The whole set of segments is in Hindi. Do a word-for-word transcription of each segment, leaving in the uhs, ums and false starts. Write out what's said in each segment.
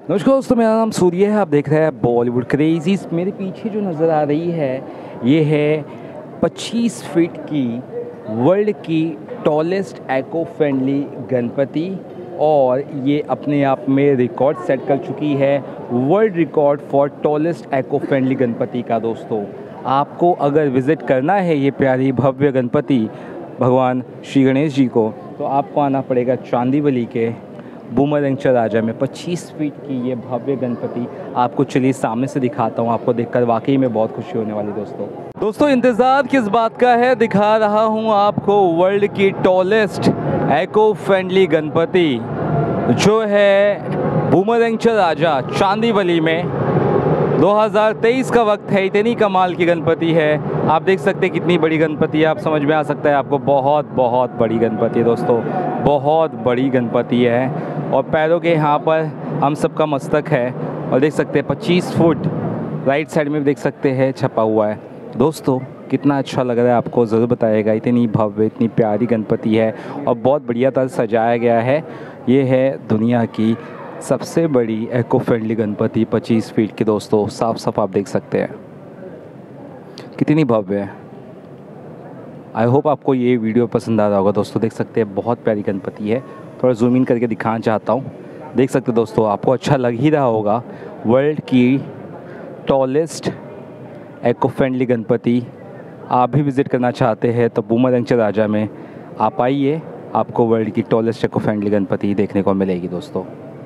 नमस्कार दोस्तों, मेरा नाम सूर्य है। आप देख रहे हैं बॉलीवुड क्रेजीज। मेरे पीछे जो नज़र आ रही है ये है पच्चीस फीट की वर्ल्ड की टॉलेस्ट एको फ्रेंडली गणपति, और ये अपने आप में रिकॉर्ड सेट कर चुकी है, world record for tallest eco friendly Ganpati का। दोस्तों, आपको अगर विज़िट करना है ये प्यारी भव्य गणपति भगवान श्री गणेश जी को, तो आपको आना पड़ेगा चांदीवली के बूमरैंग राजा में। पच्चीस फीट की ये भव्य गणपति आपको चलिए सामने से दिखाता हूँ। आपको देखकर वाकई में बहुत खुशी होने वाली। दोस्तों दोस्तों इंतज़ार किस बात का है, दिखा रहा हूँ आपको वर्ल्ड की टॉलेस्ट एको फ्रेंडली गणपति जो है बूमरैंग राजा चांदीवली में। दो हज़ार तेईस का वक्त है, इतनी कमाल की गणपति है। आप देख सकते हैं कितनी बड़ी गणपति है, आप समझ में आ सकता है आपको। बहुत बहुत बड़ी गणपति है दोस्तों, बहुत बड़ी गणपति है। और पैरों के यहाँ पर हम सबका मस्तक है, और देख सकते हैं पच्चीस फुट राइट साइड में भी देख सकते हैं छपा हुआ है। दोस्तों कितना अच्छा लग रहा है आपको ज़रूर बताइएगा। इतनी भव्य, इतनी प्यारी गणपति है और बहुत बढ़िया तरह सजाया गया है। ये है दुनिया की सबसे बड़ी एको फ्रेंडली गणपति, पच्चीस फीट की। दोस्तों साफ साफ आप देख सकते हैं कितनी भव्य है। आई होप आपको ये वीडियो पसंद आ रहा होगा। दोस्तों देख सकते हैं बहुत प्यारी गणपति है। थोड़ा जूम इन करके दिखाना चाहता हूँ। देख सकते हैं दोस्तों, आपको अच्छा लग ही रहा होगा। वर्ल्ड की टॉलेस्ट एको फ्रेंडली गणपति आप भी विज़िट करना चाहते हैं तो बूमरैंग राजा में आप आइए, आपको वर्ल्ड की टॉलेस्ट एको फ्रेंडली गणपति देखने को मिलेगी। दोस्तों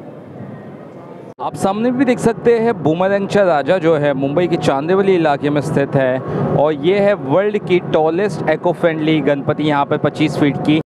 आप सामने भी देख सकते हैं बूमरैंग राजा जो है मुंबई के चांदीवली इलाके में स्थित है, और ये है वर्ल्ड की टॉलेस्ट एको फ्रेंडली गणपति यहाँ पर पच्चीस फीट की।